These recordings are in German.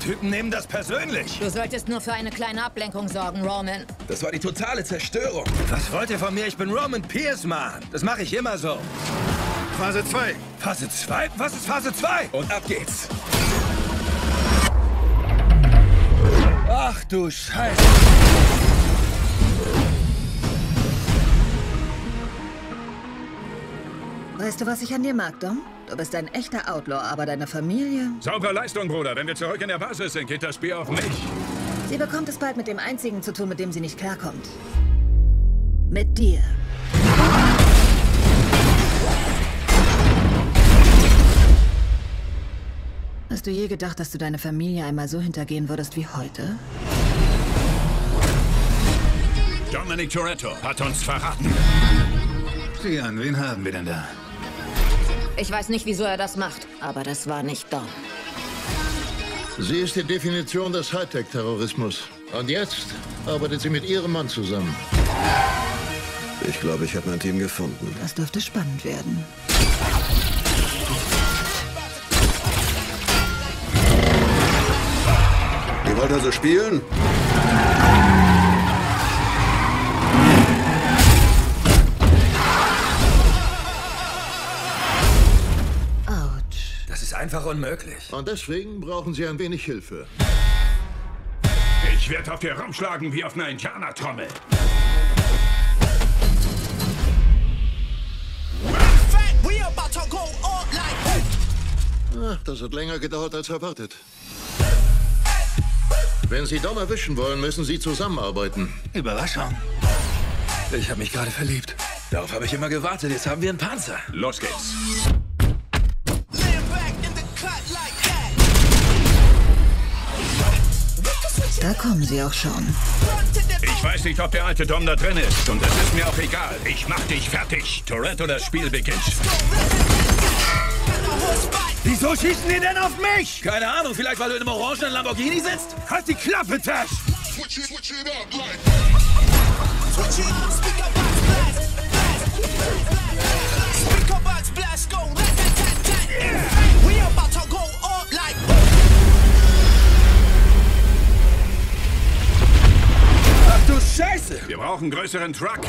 Typen nehmen das persönlich. Du solltest nur für eine kleine Ablenkung sorgen, Roman. Das war die totale Zerstörung. Was wollt ihr von mir? Ich bin Roman Pierce, Mann. Das mache ich immer so. Phase 2. Phase 2? Was ist Phase 2? Und ab geht's. Ach du Scheiße. Weißt du, was ich an dir mag, Dom? Du bist ein echter Outlaw, aber deine Familie... Saubere Leistung, Bruder. Wenn wir zurück in der Basis sind, geht das Spiel auf mich. Sie bekommt es bald mit dem Einzigen zu tun, mit dem sie nicht klarkommt. Mit dir. Hast du je gedacht, dass du deine Familie einmal so hintergehen würdest wie heute? Dominic Toretto hat uns verraten. Sieh an, wen haben wir denn da? Ich weiß nicht, wieso er das macht, aber das war nicht Dom. Sie ist die Definition des Hightech-Terrorismus. Und jetzt arbeitet sie mit ihrem Mann zusammen. Ich glaube, ich habe mein Team gefunden. Das dürfte spannend werden. Ihr wollt also spielen? Autsch. Das ist einfach unmöglich. Und deswegen brauchen sie ein wenig Hilfe. Ich werde auf dir rumschlagen wie auf einer Indianertrommel. Ach, das hat länger gedauert als erwartet. Wenn Sie Dom erwischen wollen, müssen Sie zusammenarbeiten. Überraschung. Ich habe mich gerade verliebt. Darauf habe ich immer gewartet. Jetzt haben wir einen Panzer. Los geht's. Da kommen sie auch schon. Ich weiß nicht, ob der alte Dom da drin ist. Und das ist mir auch egal. Ich mach dich fertig. Toretto, das Spiel beginnt. Wieso schießen die denn auf mich? Keine Ahnung, vielleicht weil du in einem orangenen Lamborghini sitzt? Halt die Klappe, Tash! Ach du Scheiße! Wir brauchen einen größeren Truck.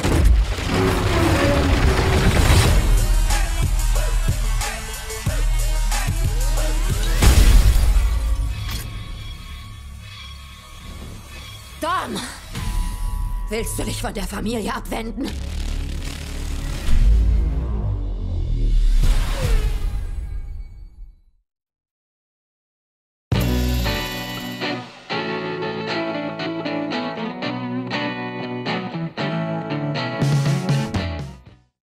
Dom! Willst du dich von der Familie abwenden?